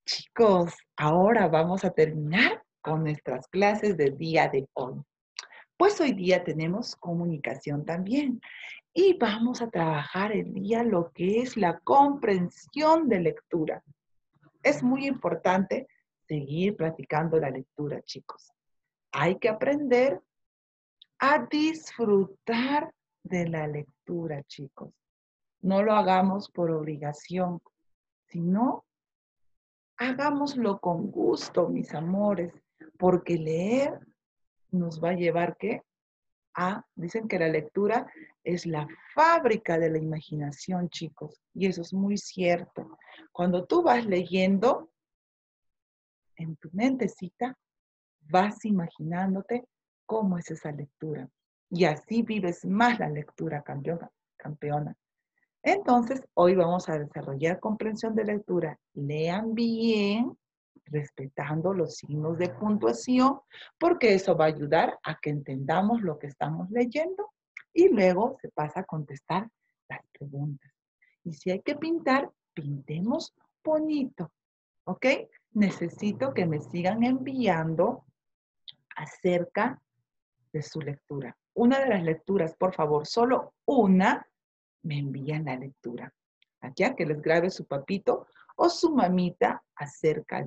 Chicos, ahora vamos a terminar con nuestras clases del día de hoy. Pues hoy día tenemos comunicación también y vamos a trabajar el día lo que es la comprensión de lectura. Es muy importante seguir practicando la lectura, chicos. Hay que aprender a disfrutar de la lectura, chicos. No lo hagamos por obligación, sino hagámoslo con gusto, mis amores, porque leer nos va a llevar, ¿qué? Dicen que la lectura es la fábrica de la imaginación, chicos, y eso es muy cierto. Cuando tú vas leyendo, en tu mentecita, vas imaginándote cómo es esa lectura. Y así vives más la lectura, campeona. Entonces, hoy vamos a desarrollar comprensión de lectura. Lean bien, respetando los signos de puntuación, porque eso va a ayudar a que entendamos lo que estamos leyendo y luego se pasa a contestar las preguntas. Y si hay que pintar, pintemos bonito, ¿ok? Necesito que me sigan enviando acerca de su lectura. Una de las lecturas, por favor, solo una, me envían la lectura. Aquí a que les grabe su papito o su mamita acerca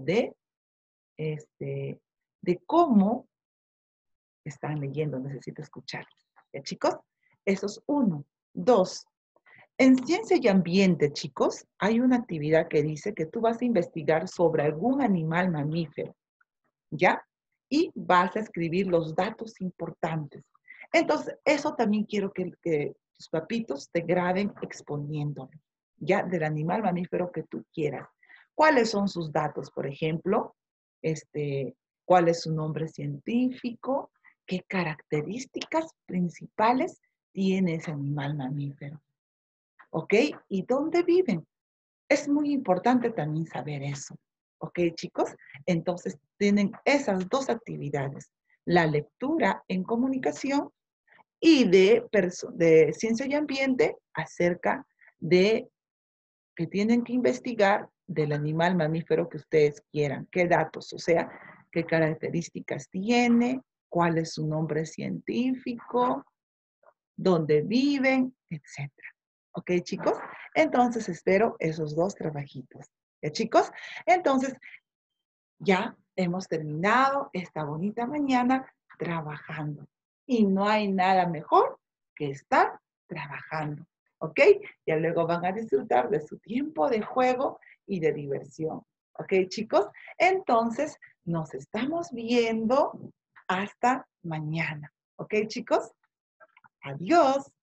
de cómo están leyendo. Necesito escucharlos. ¿Ya, chicos? Eso es uno. Dos, en ciencia y ambiente, chicos, hay una actividad que dice que tú vas a investigar sobre algún animal mamífero, ¿ya? Y vas a escribir los datos importantes. Entonces, eso también quiero que tus papitos te graben exponiéndolo, ¿ya? Del animal mamífero que tú quieras. ¿Cuáles son sus datos? Por ejemplo, ¿cuál es su nombre científico? ¿Qué características principales tiene ese animal mamífero? ¿Ok? ¿Y dónde viven? Es muy importante también saber eso. ¿Ok, chicos? Entonces, tienen esas dos actividades. La lectura en comunicación y de ciencia y ambiente acerca de que tienen que investigar del animal mamífero que ustedes quieran. ¿Qué datos? O sea, qué características tiene, cuál es su nombre científico, dónde viven, etcétera. ¿Ok, chicos? Entonces espero esos dos trabajitos. ¿Ya, chicos? Entonces, ya hemos terminado esta bonita mañana trabajando. Y no hay nada mejor que estar trabajando. ¿Ok? Ya luego van a disfrutar de su tiempo de juego y de diversión. ¿Ok, chicos? Entonces, nos estamos viendo hasta mañana. ¿Ok, chicos? Adiós.